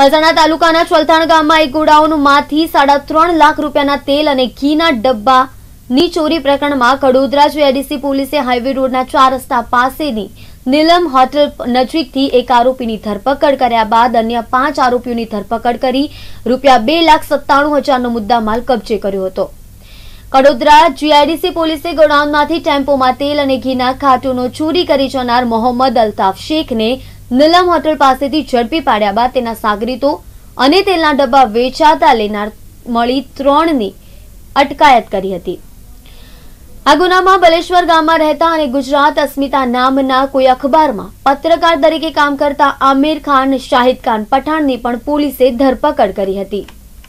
પલસાણા તાલુકાના ચલથાણ ગામમાં એક ગોડાઉનમાંથી 3.5 લાખ રૂપિયાના તેલ અને ઘીના ડબ્બાની ચોરી પ્રકરણમાં કડોદરા જીઆઈડીસી પોલીસે હાઈવે રોડના 4 રસ્તા પાસેની નીલમ હોટલ નજીકથી એક આરોપીની ધરપકડ કર્યા બાદ અન્ય 5 આરોપીઓની ધરપકડ કરી ₹2,97,000નો મુદ્દામાલ કબજે કર્યો હતો। કડોદરા જીઆઈડીસી પોલીસે ગોડાઉનમાંથી ટેમ્પોમાં તેલ અને ઘીના કાર્ટૂનો ચોરી કરી જનાર મોહમ્મદ અલ્તાફ શેખને નીલમ હોટલ પાસેથી ઝડપી પાડ્યા બાદ તેના સાગરીતો અને તેલના ડબ્બા વેચાતા લેનાર મળી 3ની અટકાયત કરી હતી। આ ગુનામાં બલેશ્વર ગામમાં રહેતા અને ગુજરાત અસ્મિતા નામના કોઈ અખબારમાં પત્રકાર તરીકે કામ કરતા આમિર ખાન શાહિદ ખાન પઠાણની પણ પોલીસે ધરપકડ કરી હતી।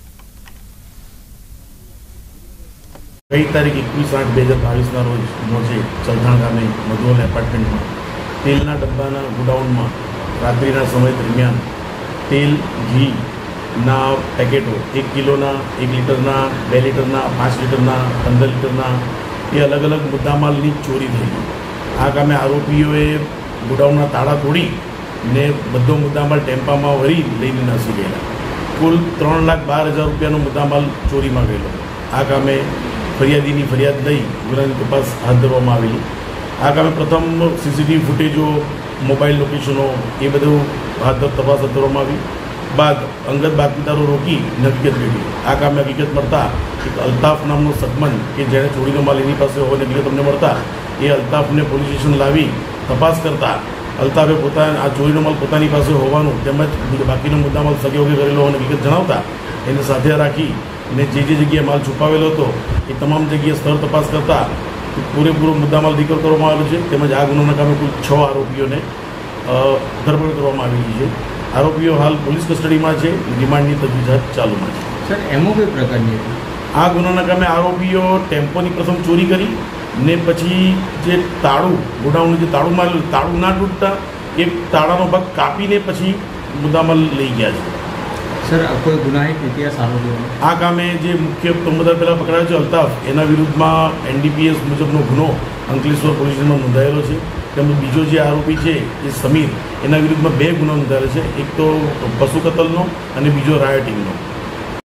गई तारीख 21/8/2022 रोज मोजे चलथाण गामे मधुवल एपार्टमेंट में तेलना डब्बाना गोडाउन में रात्रिना समय दरमियान तेल घी ना पेकेटो 1 किलोना 1 लीटरना 2 लीटरना 5 लीटरना 15 लीटरना ये अलग अलग मुद्दामालनी चोरी थई। आ कामे आरोपीओए गोडाउनना ताळा तोड़ी ने बधो मुद्दामाल टेम्पा में भरी लईने नासी गया। कुल 3,12,000 रूपियानो मुद्दामाल चोरी में गयेलो। आ कामे फरियादी फरियाद लई गुनानी तपास हाथ धरवामां आवेली। आ कामे प्रथम सीसीटीवी फूटेजो मोबाइल लोकेशनों ये बधुं तपास हाथ धरवामां आवी। बाद अंगत बातमीदारों रोकी हकीकत मेळवी। आ कामे हकीकत मळता एक अल्ताफ नामनो सगमन के जेने चोरीनो माल एनी पासे होवानी हकीकत अमने मळता ए अल्ताफने पोलीस स्टेशन लावी तपास करता अल्ताफे पोताना आ चोरीनो माल पोतानी पासे होवानुं તેમજ બાકીનો મુદ્દામાલ સગે વગે કરેલો હોવાની હકીકત જણાવતા એને સાથે રાખી ने जे जगह माल छुपावेलो तो ये तमाम जगह स्थल तपास करता पूरेपूरो मुद्दामाल रिकवर करवामां आव्यो छे। तेमज आ गुनाना कामे कुल 6 आरोपीओने धरपकड़ करवामां आवेली छे। आरोपीओ हाल पोलीस कस्टडी में छे। रिमांडनी तजवीज हाथ चालू में छे। सर एमो कई प्रकारनी आ गुनाना कामे आरोपीओ टेम्पोनी प्रथम चोरी करी ने पछी जे ताळुं गोडाउन जे ताळुं ना तूटता एक ताळानो भाग कापीने पछी मुद्दामाल लई गया छे। सर कोई गुनाहित इतिहास आरोपी आ कामे जे मुख्य तोमदार पहला पकड़ायो छे अल्ताफ एना विरुद्ध में एनडीपीएस मुजबनो गुनो अंकलेश्वर पोलीस स्टेशन में नोंधायेलो छे। तेमज बीजो जे आरोपी छे ए समीर एना विरुद्ध में 2 गुना नोंधायेला छे। एक तो पशु कतलनो अने बीजो रायोटिंगनो।